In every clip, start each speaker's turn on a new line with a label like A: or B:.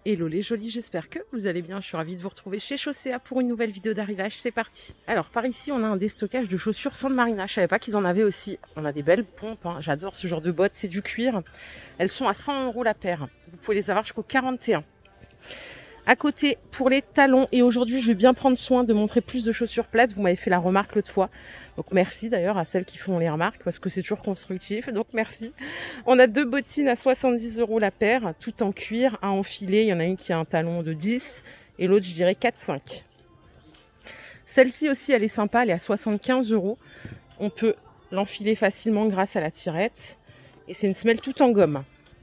A: Hello les jolis, j'espère que vous allez bien. Je suis ravie de vous retrouver chez Chaussea pour une nouvelle vidéo d'arrivage. C'est parti. Alors par ici, on a un déstockage de chaussures San Marina. Je savais pas qu'ils en avaient aussi. On a des belles pompes, hein. J'adore ce genre de bottes, c'est du cuir. Elles sont à 100 € la paire. Vous pouvez les avoir jusqu'au 41. À côté, pour les talons, et aujourd'hui je vais bien prendre soin de montrer plus de chaussures plates. Vous m'avez fait la remarque l'autre fois. Donc merci d'ailleurs à celles qui font les remarques parce que c'est toujours constructif. Donc merci. On a deux bottines à 70 € la paire, tout en cuir, à enfiler. Il y en a une qui a un talon de 10 et l'autre je dirais 4-5. Celle-ci aussi elle est sympa, elle est à 75 €. On peut l'enfiler facilement grâce à la tirette. Et c'est une semelle toute en gomme.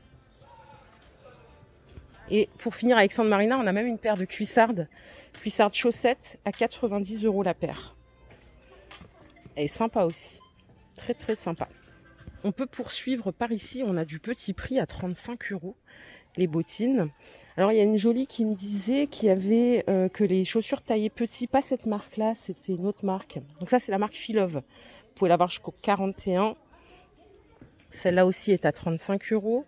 A: Et pour finir avec San Marina, on a même une paire de cuissardes chaussettes à 90 € la paire. Elle est sympa aussi, très très sympa. On peut poursuivre par ici, on a du petit prix à 35 €, les bottines. Alors il y a une jolie qui me disait qu'il y avait que les chaussures taillées petit, pas cette marque-là, c'était une autre marque. Donc ça c'est la marque Filove. Vous pouvez l'avoir jusqu'au 41. Celle-là aussi est à 35 €.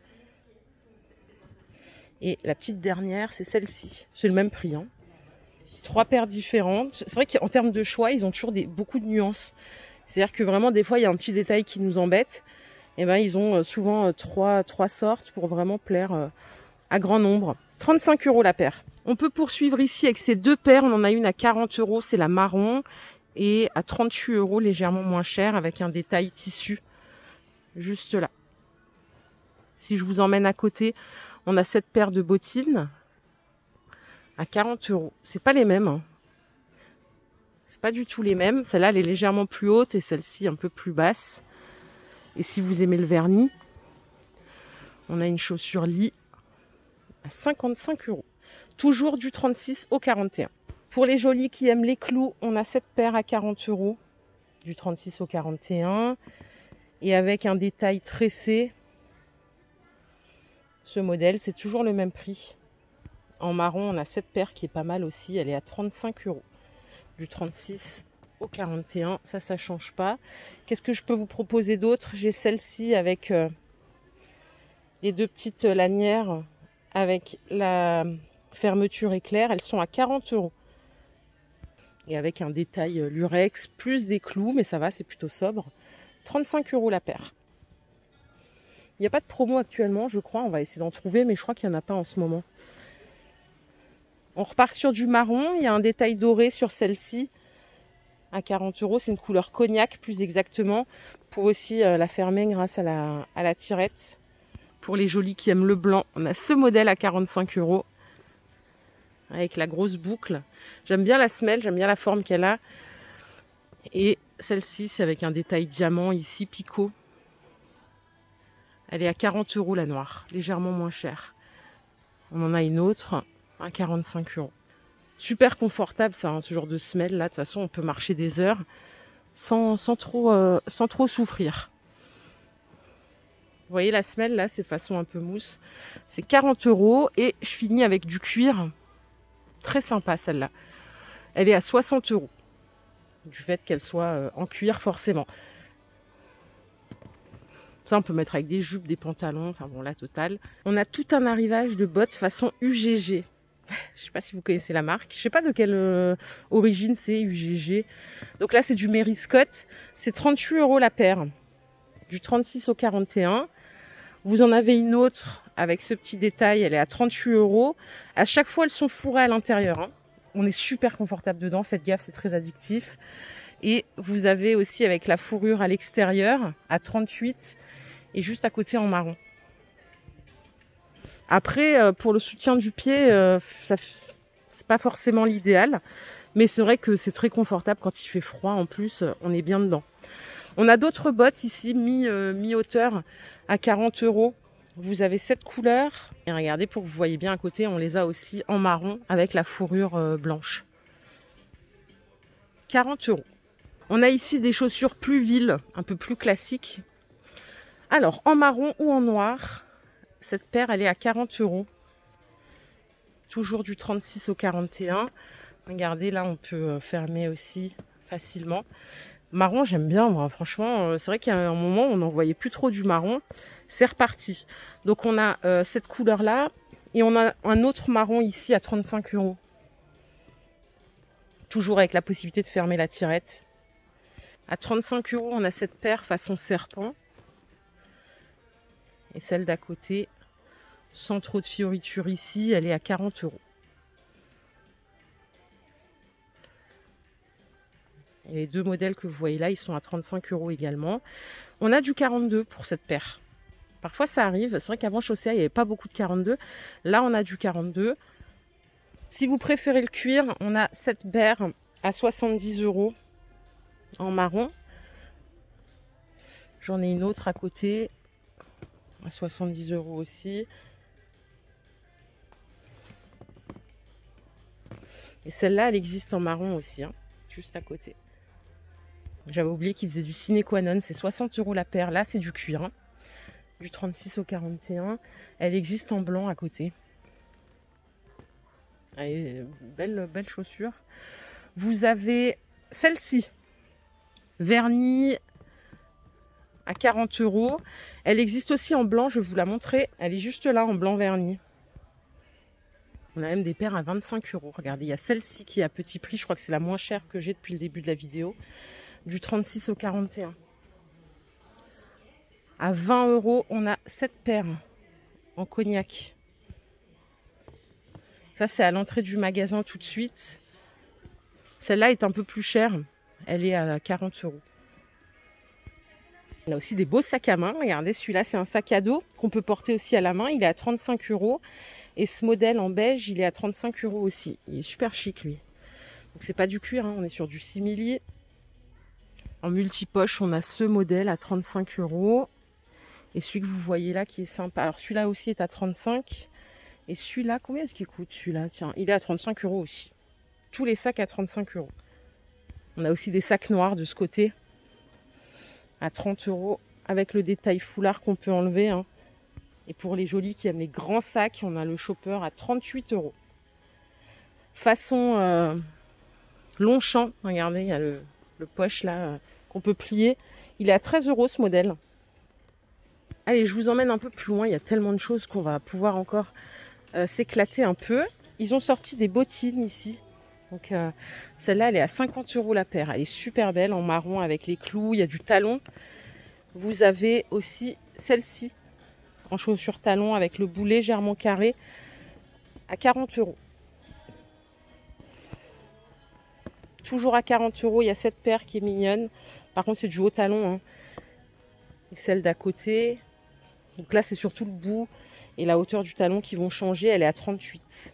A: Et la petite dernière, c'est celle-ci. C'est le même prix. Hein. 3 paires différentes. C'est vrai qu'en termes de choix, ils ont toujours beaucoup de nuances. C'est-à-dire que vraiment, des fois, il y a un petit détail qui nous embête. Et ben, ils ont souvent trois sortes pour vraiment plaire à grand nombre. 35 € la paire. On peut poursuivre ici avec ces deux paires. On en a une à 40 €, c'est la marron. Et à 38 €, légèrement moins cher, avec un détail tissu. Juste là. Si je vous emmène à côté, on a cette paire de bottines à 40 €. C'est pas les mêmes. Hein. C'est pas du tout les mêmes. Celle-là, elle est légèrement plus haute et celle-ci un peu plus basse. Et si vous aimez le vernis, on a une chaussure lit à 55 €. Toujours du 36 au 41. Pour les jolis qui aiment les clous, on a cette paire à 40 €. Du 36 au 41. Et avec un détail tressé. Ce modèle, c'est toujours le même prix. En marron, on a cette paire qui est pas mal aussi. Elle est à 35 €. Du 36 au 41. Ça change pas. Qu'est-ce que je peux vous proposer d'autre? J'ai celle-ci avec les deux petites lanières avec la fermeture éclair. Elles sont à 40 €. Et avec un détail lurex, plus des clous, mais ça va, c'est plutôt sobre. 35 € la paire. Il n'y a pas de promo actuellement, je crois. On va essayer d'en trouver, mais je crois qu'il n'y en a pas en ce moment. On repart sur du marron. Il y a un détail doré sur celle-ci à 40 €. C'est une couleur cognac, plus exactement. Pour aussi la fermer grâce à la tirette. Pour les jolis qui aiment le blanc, on a ce modèle à 45 €. Avec la grosse boucle. J'aime bien la semelle, j'aime bien la forme qu'elle a. Et celle-ci, c'est avec un détail diamant ici, picot. Elle est à 40 € la noire, légèrement moins chère. On en a une autre à 45 €. Super confortable ça, hein, ce genre de semelle là. De toute façon, on peut marcher des heures sans trop souffrir. Vous voyez la semelle là, c'est façon un peu mousse. C'est 40 € et je finis avec du cuir. Très sympa celle-là. Elle est à 60 €. Du fait qu'elle soit en cuir forcément. Ça, on peut mettre avec des jupes, des pantalons, enfin bon, la totale. On a tout un arrivage de bottes façon UGG. Je sais pas si vous connaissez la marque. Je sais pas de quelle origine c'est UGG. Donc là, c'est du Mary Scott. C'est 38 € la paire. Du 36 au 41. Vous en avez une autre avec ce petit détail. Elle est à 38 €. À chaque fois, elles sont fourrées à l'intérieur. Hein. On est super confortable dedans. Faites gaffe, c'est très addictif. Et vous avez aussi avec la fourrure à l'extérieur à 38 et juste à côté en marron. Après, pour le soutien du pied, c'est pas forcément l'idéal. Mais c'est vrai que c'est très confortable quand il fait froid. En plus, on est bien dedans. On a d'autres bottes ici, mi-hauteur à 40 €. Vous avez cette couleur. Et regardez, pour que vous voyez bien à côté, on les a aussi en marron avec la fourrure blanche. 40 €. On a ici des chaussures plus viles, un peu plus classiques. Alors, en marron ou en noir, cette paire, elle est à 40 €. Toujours du 36 au 41. Regardez, là, on peut fermer aussi facilement. Marron, j'aime bien, moi. Franchement, c'est vrai qu'il y a un moment, on n'en voyait plus trop du marron. C'est reparti. Donc, on a cette couleur-là Et on a un autre marron ici à 35 €. Toujours avec la possibilité de fermer la tirette. À 35 €, on a cette paire façon serpent. Et celle d'à côté, sans trop de fioritures ici, elle est à 40 €. Et les deux modèles que vous voyez là, ils sont à 35 € également. On a du 42 pour cette paire. Parfois ça arrive, c'est vrai qu'avant Chaussea, il n'y avait pas beaucoup de 42. Là, on a du 42. Si vous préférez le cuir, on a cette paire à 70 € en marron. J'en ai une autre à côté, à 70 € aussi. Et celle-là, elle existe en marron aussi, hein, juste à côté. J'avais oublié qu'ils faisaient du sine qua non, c'est 60 € la paire. Là, c'est du cuir, hein, du 36 au 41. Elle existe en blanc à côté. Allez, belle chaussure. Vous avez celle-ci, vernie à 40 €. Elle existe aussi en blanc, je vais vous la montrer. Elle est juste là en blanc verni. On a même des paires à 25 €. Regardez, il y a celle-ci qui est à petit prix. Je crois que c'est la moins chère que j'ai depuis le début de la vidéo. Du 36 au 41. À 20 €, on a cette paire en cognac. Ça, c'est à l'entrée du magasin tout de suite. Celle-là est un peu plus chère. Elle est à 40 €. On a aussi des beaux sacs à main. Regardez, celui-là, c'est un sac à dos qu'on peut porter aussi à la main. Il est à 35 €. Et ce modèle en beige, il est à 35 € aussi. Il est super chic, lui. Donc, c'est pas du cuir, hein. On est sur du simili. En multipoche, on a ce modèle à 35 €. Et celui que vous voyez là qui est sympa. Alors, celui-là aussi est à 35 €. Et celui-là, combien est-ce qu'il coûte celui-là? Tiens, il est à 35 € aussi. Tous les sacs à 35 €. On a aussi des sacs noirs de ce côté. À 30 € avec le détail foulard qu'on peut enlever, hein. Et pour les jolis qui aiment les grands sacs, on a le chopper à 38 €. Façon Longchamp, regardez, il y a le poche là qu'on peut plier. Il est à 13 € ce modèle. Allez, je vous emmène un peu plus loin. Il y a tellement de choses qu'on va pouvoir encore s'éclater un peu. Ils ont sorti des bottines ici. Donc celle-là, elle est à 50 € la paire. Elle est super belle en marron avec les clous. Il y a du talon. Vous avez aussi celle-ci en chaussures talon avec le bout légèrement carré à 40 €. Toujours à 40 €, il y a cette paire qui est mignonne. Par contre, c'est du haut talon, hein. Et celle d'à côté. Donc là, c'est surtout le bout et la hauteur du talon qui vont changer. Elle est à 38.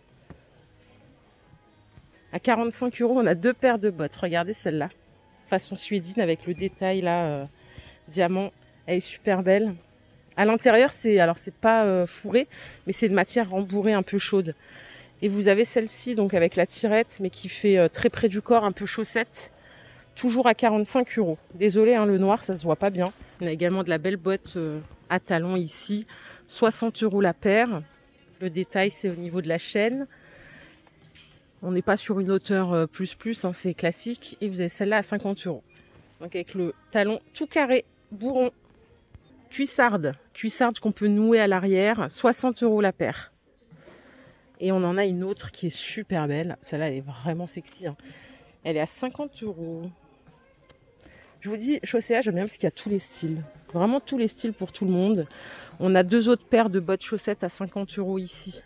A: À 45 €, on a deux paires de bottes. Regardez celle-là. Façon suédine avec le détail là, diamant. Elle est super belle. À l'intérieur, c'est pas fourré, mais c'est de matière rembourrée un peu chaude. Et vous avez celle-ci donc avec la tirette, mais qui fait très près du corps, un peu chaussette. Toujours à 45 €. Désolée, hein, le noir, ça se voit pas bien. On a également de la belle botte à talons ici. 60 € la paire. Le détail, c'est au niveau de la chaîne. On n'est pas sur une hauteur plus, hein, c'est classique. Et vous avez celle-là à 50 €. Donc avec le talon tout carré, bourron. Cuissarde qu'on peut nouer à l'arrière. 60 € la paire. Et on en a une autre qui est super belle. Celle-là, elle est vraiment sexy, hein. Elle est à 50 €. Je vous dis, Chaussea, j'aime bien parce qu'il y a tous les styles. Vraiment tous les styles pour tout le monde. On a deux autres paires de bottes chaussettes à 50 € ici.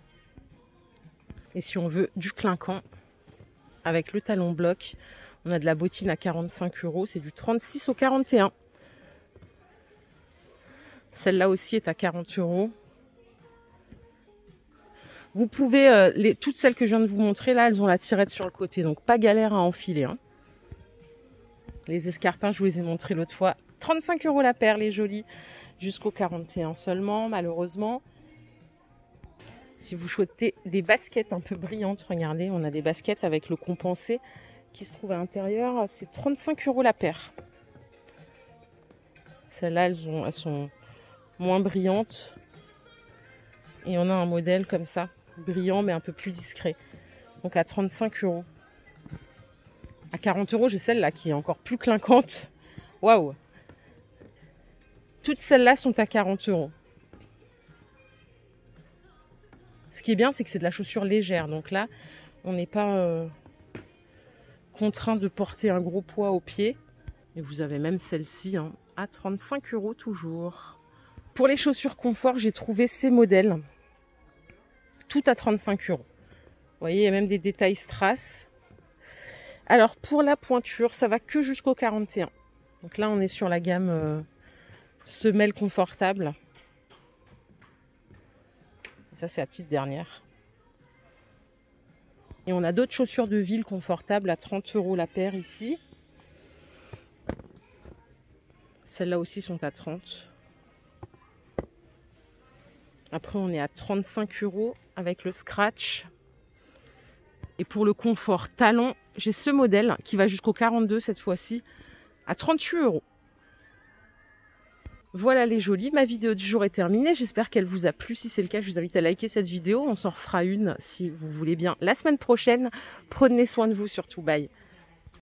A: Et si on veut du clinquant, avec le talon bloc, on a de la bottine à 45 €. C'est du 36 au 41. Celle-là aussi est à 40 €. Vous pouvez, toutes celles que je viens de vous montrer, là, elles ont la tirette sur le côté. Donc, pas galère à enfiler, hein. Les escarpins, je vous les ai montrés l'autre fois. 35 € la paire, les jolies. Jusqu'au 41 seulement, malheureusement. Si vous souhaitez des baskets un peu brillantes, regardez, on a des baskets avec le compensé qui se trouve à l'intérieur. C'est 35 € la paire. Celles-là, elles sont moins brillantes. Et on a un modèle comme ça, brillant mais un peu plus discret. Donc à 35 €. À 40 €, j'ai celle-là qui est encore plus clinquante. Waouh! Toutes celles-là sont à 40 €. Ce qui est bien, c'est que c'est de la chaussure légère. Donc là, on n'est pas contraint de porter un gros poids au pied. Et vous avez même celle-ci hein, à 35 € toujours. Pour les chaussures confort, j'ai trouvé ces modèles. Tout à 35 €. Vous voyez, il y a même des détails strass. Alors, pour la pointure, ça va que jusqu'au 41. Donc là, on est sur la gamme semelle confortable. Ça, c'est la petite dernière. Et on a d'autres chaussures de ville confortables à 30 € la paire ici. Celles-là aussi sont à 30. Après, on est à 35 € avec le scratch. Et pour le confort talon, j'ai ce modèle qui va jusqu'au 42 cette fois-ci, à 38 €. Voilà les jolis, ma vidéo du jour est terminée. J'espère qu'elle vous a plu. Si c'est le cas, je vous invite à liker cette vidéo. On s'en refera une si vous voulez bien la semaine prochaine. Prenez soin de vous surtout. Bye.